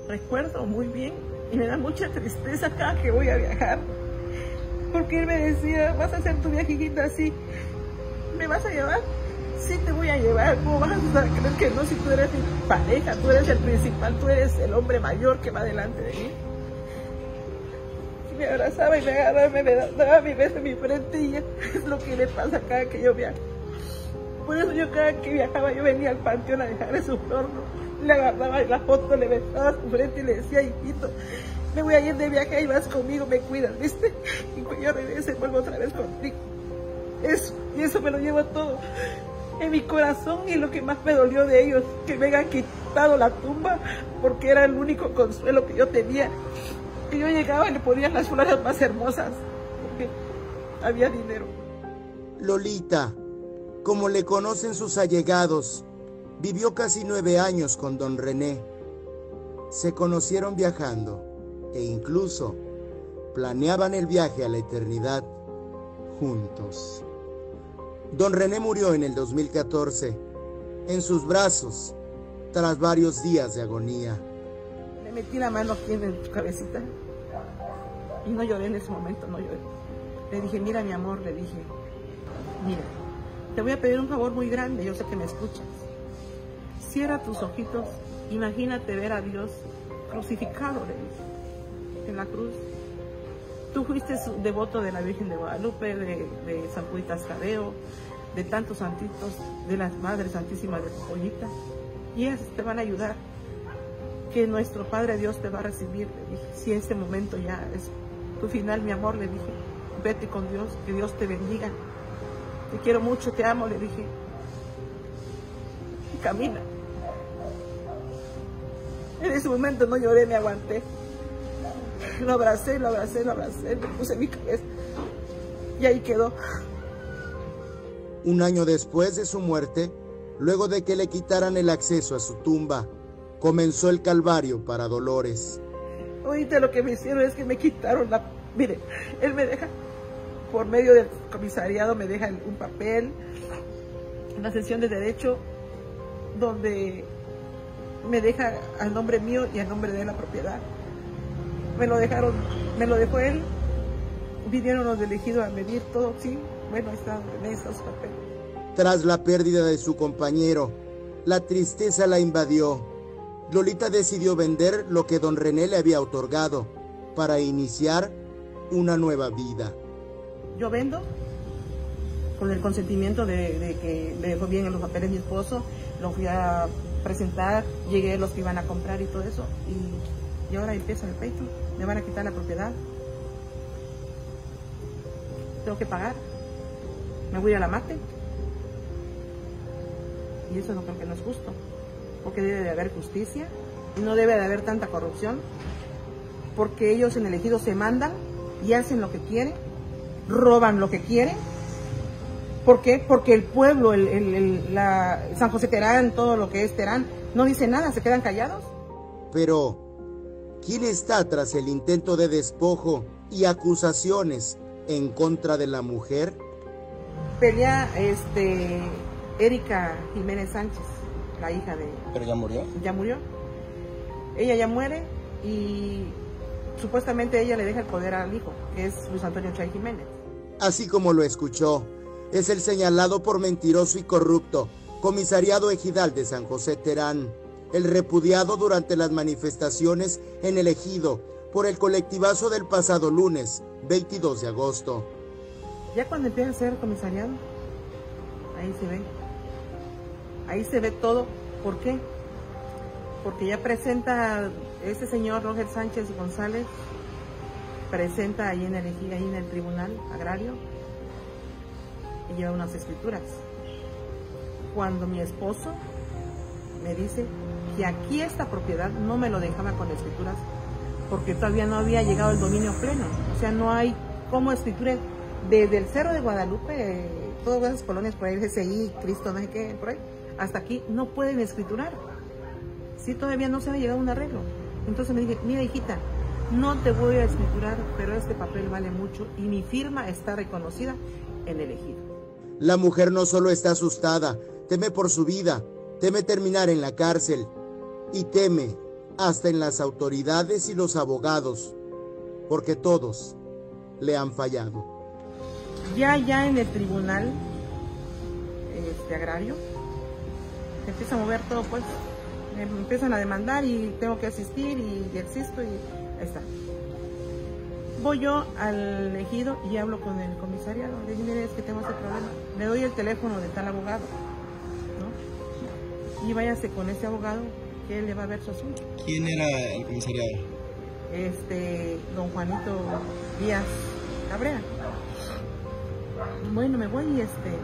recuerdo muy bien y me da mucha tristeza cada que voy a viajar, porque él me decía, vas a hacer tu viajecita así, ¿me vas a llevar? Sí, te voy a llevar. ¿Cómo vas a creer que no? Si tú eres mi pareja, tú eres el principal, tú eres el hombre mayor que va delante de mí. Y me abrazaba y me agarraba, me daba mi beso en mi frente, y es lo que le pasa cada que yo viajo. Por eso yo cada que viajaba, yo venía al panteón a dejarle su flor, ¿no? Le agarraba la foto, le besaba su frente y le decía, hijito, me voy a ir de viaje y vas conmigo, me cuidas, ¿viste? Y cuando yo regrese, vuelvo otra vez contigo. Eso, y eso me lo llevo todo en mi corazón, y lo que más me dolió de ellos, que me hayan quitado la tumba, porque era el único consuelo que yo tenía. Que yo llegaba y le ponían las flores más hermosas, porque había dinero. Lolita, como le conocen sus allegados, vivió casi 9 años con don René. Se conocieron viajando e incluso planeaban el viaje a la eternidad juntos. Don René murió en el 2014, en sus brazos, tras varios días de agonía. Le metí la mano aquí en tu cabecita y no lloré en ese momento, no lloré. Le dije, mira mi amor, le dije, mira, te voy a pedir un favor muy grande, yo sé que me escuchas. Cierra tus ojitos, imagínate ver a Dios crucificado, le dije, en la cruz. Tú fuiste devoto de la Virgen de Guadalupe, de San Juditas Tadeo, de tantos santitos, de las Madres Santísimas de Popoyita, y ellas te van a ayudar, que nuestro Padre Dios te va a recibir, le dije. Si en este momento ya es tu final, mi amor, le dije, vete con Dios, que Dios te bendiga. Te quiero mucho, te amo, le dije. Y camina. En ese momento no lloré, me aguanté. Lo abracé, lo abracé, lo abracé, me puse en mi cabeza. Y ahí quedó. Un año después de su muerte, luego de que le quitaran el acceso a su tumba, comenzó el calvario para Dolores. Ahorita lo que me hicieron es que me quitaron la... Mire, él me deja, por medio del comisariado, me deja un papel, una sesión de derecho, donde me deja al nombre mío y al nombre de la propiedad. Me lo dejó él, vinieron los elegidos a medir todo, sí, bueno, ahí está su papel. Tras la pérdida de su compañero, la tristeza la invadió. Lolita decidió vender lo que don René le había otorgado para iniciar una nueva vida. Yo vendo con el consentimiento de que me dejó bien en los papeles mi esposo, lo fui a presentar, llegué los que iban a comprar y todo eso, y ahora empieza el pleito, me van a quitar la propiedad, tengo que pagar, me voy a la mate, y eso no creo que no es justo, porque debe de haber justicia, y no debe de haber tanta corrupción, porque ellos en el ejido se mandan y hacen lo que quieren, roban lo que quieren. ¿Por qué? Porque el pueblo, San José Terán, todo lo que es Terán, no dice nada, se quedan callados. Pero, ¿quién está tras el intento de despojo y acusaciones en contra de la mujer? Pelea Erika Jiménez Sánchez, la hija de... ¿Pero ya murió? Ya murió. Ella ya muere y supuestamente ella le deja el poder al hijo, que es Luis Antonio Chay Jiménez. Así como lo escuchó, es el señalado por mentiroso y corrupto comisariado ejidal de San José Terán, el repudiado durante las manifestaciones en el ejido por el colectivazo del pasado lunes, 22 de agosto. Ya cuando empieza a ser comisariado, ahí se ve todo. ¿Por qué? Porque ya presenta este señor Roger Sánchez González, presenta ahí en el tribunal agrario, y lleva unas escrituras. Cuando mi esposo me dice que aquí esta propiedad no me lo dejaba con escrituras, porque todavía no había llegado el dominio pleno, o sea, no hay como escritura desde el Cerro de Guadalupe, todas esas colonias por ahí, GCI, Cristo, no sé qué, por ahí, hasta aquí no pueden escriturar. Sí, todavía no se ha llegado a un arreglo. Entonces me dije, mira hijita, no te voy a escriturar, pero este papel vale mucho y mi firma está reconocida en el ejido. La mujer no solo está asustada, teme por su vida, teme terminar en la cárcel y teme hasta en las autoridades y los abogados, porque todos le han fallado. Ya en el tribunal agrario se empieza a mover todo, pues me empiezan a demandar y tengo que asistir y existo y ahí está. Voy yo al ejido y hablo con el comisariado, le digo, mire, es que tengo este problema, le doy el teléfono de tal abogado, ¿no? Y váyase con ese abogado que él le va a ver su asunto. ¿Quién era el comisariado? Don Juanito Díaz Cabrera. Bueno, me voy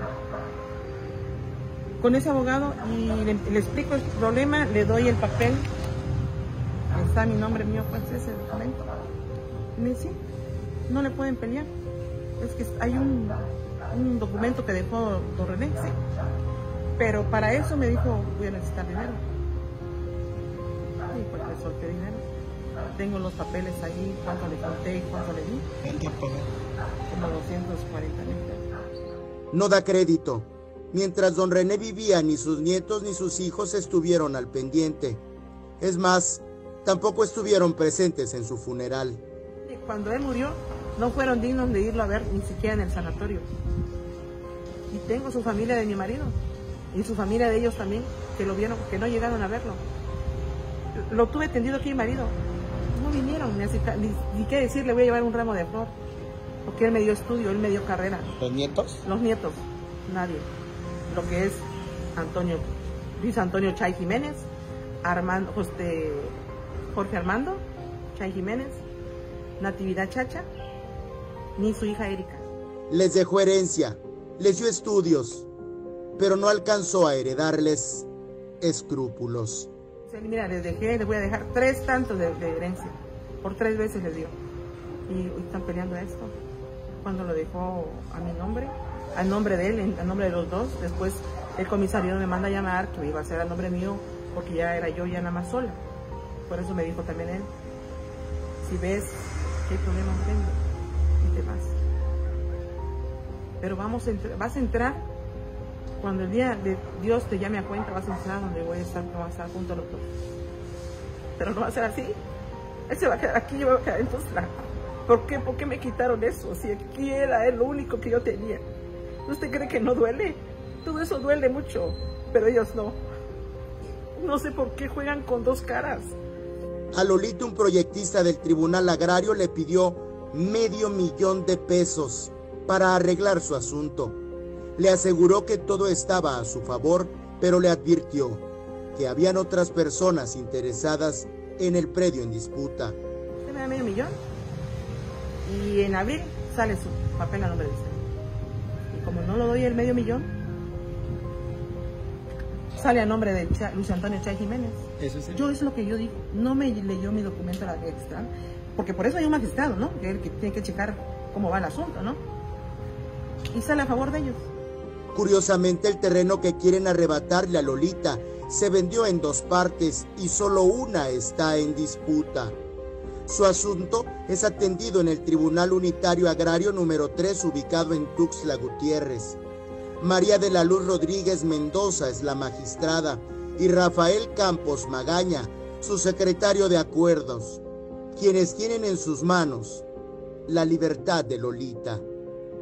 con ese abogado y le explico el problema, le doy el papel, está mi nombre mío, pues ese documento. Y me dice, sí, no le pueden pelear, es que hay un documento que dejó don René, sí, pero para eso me dijo, voy a necesitar dinero. Y pues le solté dinero. Tengo los papeles ahí, cuánto le solté y cuánto le di. ¿Cuánto pagó? Como 240,000 pesos. No da crédito. Mientras don René vivía, ni sus nietos ni sus hijos estuvieron al pendiente. Es más, tampoco estuvieron presentes en su funeral. Cuando él murió, no fueron dignos de irlo a ver ni siquiera en el sanatorio. Y tengo su familia de mi marido y su familia de ellos también, que lo vieron, que no llegaron a verlo. Lo tuve tendido aquí mi marido. No vinieron, ni qué decir, le voy a llevar un ramo de flor. Porque él me dio estudio, él me dio carrera. ¿Los nietos? Los nietos, nadie. Lo que es Luis Antonio Chay Jiménez, Jorge Armando Chay Jiménez, Natividad Chacha, ni su hija Erika. Les dejó herencia, les dio estudios, pero no alcanzó a heredarles escrúpulos. Mira, les voy a dejar 3 tantos de herencia. Por 3 veces les dio. Y hoy están peleando esto. Cuando lo dejó a mi nombre, al nombre de él, al nombre de los dos, después el comisario me manda a llamar, que iba a ser al nombre mío, porque ya era yo ya nada más sola. Por eso me dijo también él, si ves que hay problemas, vengo y te vas. Pero vas a entrar, cuando el día de Dios te llame a cuenta, vas a entrar donde voy a estar, no vas a estar junto a los dos. Pero no va a ser así. Él se va a quedar aquí, yo me voy a quedar en Tuxtla. ¿Por qué? ¿Por qué me quitaron eso? Si aquí era lo único que yo tenía. ¿Usted cree que no duele? Todo eso duele mucho, pero ellos no. No sé por qué juegan con 2 caras. A Lolita, un proyectista del Tribunal Agrario, le pidió $500,000 de pesos para arreglar su asunto. Le aseguró que todo estaba a su favor, pero le advirtió que habían otras personas interesadas en el predio en disputa. Usted me da $500,000 y en abril sale su papel a nombre de usted. Y como no lo doy el $500,000, sale a nombre de Luis Antonio Chay Jiménez. ¿Eso sí? Yo es lo que yo digo. No me leyó mi documento a la extra, porque por eso hay un magistrado, ¿no? Que tiene que checar cómo va el asunto, ¿no? Y sale a favor de ellos. Curiosamente, el terreno que quieren arrebatarle a Lolita se vendió en 2 partes y solo una está en disputa. Su asunto es atendido en el Tribunal Unitario Agrario número 3, ubicado en Tuxtla Gutiérrez. María de la Luz Rodríguez Mendoza es la magistrada y Rafael Campos Magaña, su secretario de acuerdos, quienes tienen en sus manos la libertad de Lolita.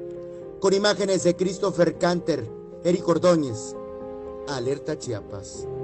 Con imágenes de Christopher Canter, Eric Ordóñez, Alerta Chiapas.